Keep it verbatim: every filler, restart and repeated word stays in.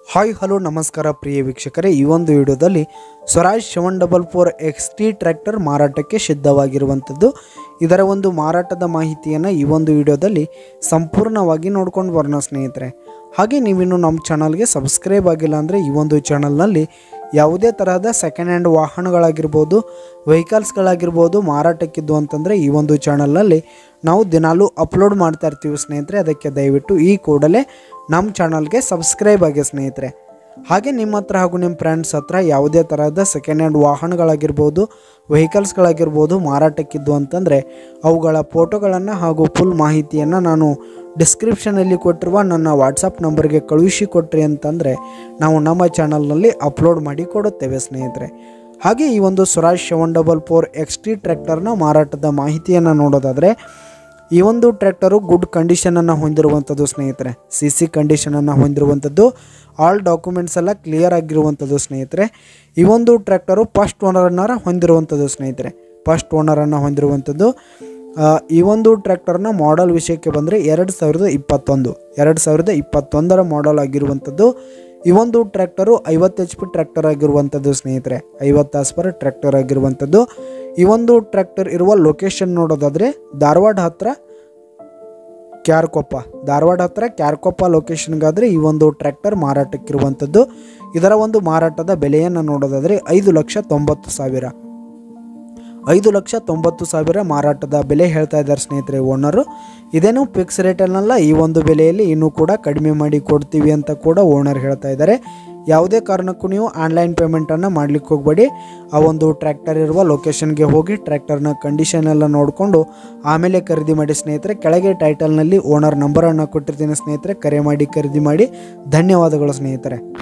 Hi hello ನಮಸ್ಕಾರ ಪ್ರಿಯ ವೀಕ್ಷಕರೇ, ಈ ಒಂದು ವಿಡಿಯೋದಲ್ಲಿ Swaraj seven double four X T tractor ಮಾರಾಟಕ್ಕೆ ಸಿದ್ಧವಾಗಿರುವಂಥದ್ದು. ಇದರ ಒಂದು ಮಾರಾಟದ ಮಾಹಿತಿಯನ್ನು ಈ ಒಂದು ವಿಡಿಯೋದಲ್ಲಿ ಸಂಪೂರ್ಣವಾಗಿ ನೋಡ್ಕೊಂಡು ಬರೋಣ ಸ್ನೇಹಿತರೆ. ಹಾಗೆ ನೀವಿನ್ನು ನಮ್ಮ ಚಾನಲ್ಗೆ ಸಬ್ಸ್ಕ್ರೈಬ್ ಆಗಿಲ್ಲ ಅಂದರೆ ಈ ಒಂದು ಚಾನಲ್ನಲ್ಲಿ ಯಾವುದೇ ತರಹದ ಸೆಕೆಂಡ್ ಹ್ಯಾಂಡ್ ವಾಹನಗಳಾಗಿರ್ಬೋದು, ವೆಹಿಕಲ್ಸ್ಗಳಾಗಿರ್ಬೋದು ಮಾರಾಟಕ್ಕಿದ್ದು ಅಂತಂದರೆ ಈ ಒಂದು ಚಾನಲ್ನಲ್ಲಿ ನಾವು ದಿನಾಲೂ ಅಪ್ಲೋಡ್ ಮಾಡ್ತಾ ಇರ್ತೀವಿ ಸ್ನೇಹಿತರೆ. ಅದಕ್ಕೆ ದಯವಿಟ್ಟು ಈ ಕೂಡಲೇ ನಮ್ಮ ಚಾನಲ್ಗೆ ಸಬ್ಸ್ಕ್ರೈಬ್ ಆಗಿ ಸ್ನೇಹಿತರೆ. ಹಾಗೆ ನಿಮ್ಮ ಹತ್ರ ಹಾಗೂ ನಿಮ್ಮ ಫ್ರೆಂಡ್ಸ್ ಹತ್ರ ಯಾವುದೇ ತರಹದ ಸೆಕೆಂಡ್ ಹ್ಯಾಂಡ್ ವಾಹನಗಳಾಗಿರ್ಬೋದು, ವೆಹಿಕಲ್ಸ್ಗಳಾಗಿರ್ಬೋದು ಮಾರಾಟಕ್ಕಿದ್ದು ಅಂತಂದರೆ ಅವುಗಳ ಫೋಟೋಗಳನ್ನು ಹಾಗೂ ಫುಲ್ ಮಾಹಿತಿಯನ್ನು ನಾನು ಡಿಸ್ಕ್ರಿಪ್ಷನಲ್ಲಿ ಕೊಟ್ಟಿರುವ ನನ್ನ ವಾಟ್ಸಪ್ ನಂಬರ್ಗೆ ಕಳುಹಿಸಿ ಕೊಟ್ರಿ ಅಂತಂದರೆ ನಾವು ನಮ್ಮ ಚಾನಲ್ನಲ್ಲಿ ಅಪ್ಲೋಡ್ ಮಾಡಿ ಕೊಡುತ್ತೇವೆ ಸ್ನೇಹಿತರೆ. ಹಾಗೆ ಈ ಒಂದು Swaraj seven double four X T ಟ್ರ್ಯಾಕ್ಟರ್ನ ಮಾರಾಟದ ಮಾಹಿತಿಯನ್ನು ನೋಡೋದಾದರೆ, ಈ ಒಂದು ಟ್ರ್ಯಾಕ್ಟರು ಗುಡ್ ಕಂಡೀಷನನ್ನು ಹೊಂದಿರುವಂಥದ್ದು ಸ್ನೇಹಿತರೆ. ಸಿ ಸಿ ಕಂಡೀಷನನ್ನು ಹೊಂದಿರುವಂಥದ್ದು, ಆಲ್ ಡಾಕ್ಯುಮೆಂಟ್ಸ್ ಎಲ್ಲ ಕ್ಲಿಯರ್ ಆಗಿರುವಂಥದ್ದು ಸ್ನೇಹಿತರೆ. ಈ ಒಂದು ಟ್ರ್ಯಾಕ್ಟರು ಫಸ್ಟ್ ಓನರನ್ನು ಹೊಂದಿರುವಂಥದ್ದು ಸ್ನೇಹಿತರೆ. ಫಸ್ಟ್ ಓನರನ್ನು ಹೊಂದಿರುವಂಥದ್ದು. ಈ ಒಂದು ಟ್ರ್ಯಾಕ್ಟರ್ನ ಮಾಡಲ್ ವಿಷಯಕ್ಕೆ ಬಂದರೆ ಎರಡು ಸಾವಿರದ ಇಪ್ಪತ್ತೊಂದು ಎರಡು ಸಾವಿರದ ಇಪ್ಪತ್ತೊಂದರ ಮಾಡಲ್ ಆಗಿರುವಂಥದ್ದು. ಈ ಒಂದು ಟ್ರ್ಯಾಕ್ಟರು ಐವತ್ತು ಎಚ್ ಪಿ ಟ್ರ್ಯಾಕ್ಟರ್ ಆಗಿರುವಂಥದ್ದು ಸ್ನೇಹಿತರೆ. ಐವತ್ತು ಆಸ್ ಪರ್ ಟ್ರ್ಯಾಕ್ಟರ್ ಆಗಿರುವಂಥದ್ದು. ಈ ಒಂದು ಟ್ರ್ಯಾಕ್ಟರ್ ಇರುವ ಲೊಕೇಶನ್ ನೋಡೋದಾದರೆ ಧಾರವಾಡ ಹತ್ರ ಕ್ಯಾರ್ಕೊಪ್ಪ ಧಾರವಾಡ ಹತ್ರ ಕ್ಯಾರ್ಕೊಪ್ಪ ಲೊಕೇಶನ್ಗಾದರೆ ಈ ಒಂದು ಟ್ರ್ಯಾಕ್ಟರ್ ಮಾರಾಟಕ್ಕಿರುವಂಥದ್ದು. ಇದರ ಒಂದು ಮಾರಾಟದ ಬೆಲೆಯನ್ನು ನೋಡೋದಾದರೆ ಐದು ಲಕ್ಷ ತೊಂಬತ್ತು ಸಾವಿರ ಐದು ಲಕ್ಷ ತೊಂಬತ್ತು ಸಾವಿರ ಮಾರಾಟದ ಬೆಲೆ ಹೇಳ್ತಾ ಇದ್ದಾರೆ ಸ್ನೇಹಿತರೆ ಓನರು. ಇದೇನು ಫಿಕ್ಸ್ ರೇಟಲ್ಲ, ಈ ಒಂದು ಬೆಲೆಯಲ್ಲಿ ಇನ್ನೂ ಕೂಡ ಕಡಿಮೆ ಮಾಡಿ ಕೊಡ್ತೀವಿ ಅಂತ ಕೂಡ ಓನರ್ ಹೇಳ್ತಾ ಇದ್ದಾರೆ. ಯಾವುದೇ ಕಾರಣಕ್ಕೂ ನೀವು ಆನ್ಲೈನ್ ಪೇಮೆಂಟನ್ನು ಮಾಡಲಿಕ್ಕೆ ಹೋಗಬೇಡಿ. ಆ ಒಂದು ಟ್ರ್ಯಾಕ್ಟರ್ ಇರುವ ಲೊಕೇಶನ್ಗೆ ಹೋಗಿ ಟ್ರ್ಯಾಕ್ಟರ್ನ ಕಂಡೀಷನ್ ಎಲ್ಲ ನೋಡಿಕೊಂಡು ಆಮೇಲೆ ಖರೀದಿ ಮಾಡಿ ಸ್ನೇಹಿತರೆ. ಕೆಳಗೆ ಟೈಟಲ್ನಲ್ಲಿ ಓನರ್ ನಂಬರನ್ನು ಕೊಟ್ಟಿರ್ತೀನಿ ಸ್ನೇಹಿತರೆ, ಕರೆ ಮಾಡಿ ಖರೀದಿ ಮಾಡಿ. ಧನ್ಯವಾದಗಳು ಸ್ನೇಹಿತರೆ.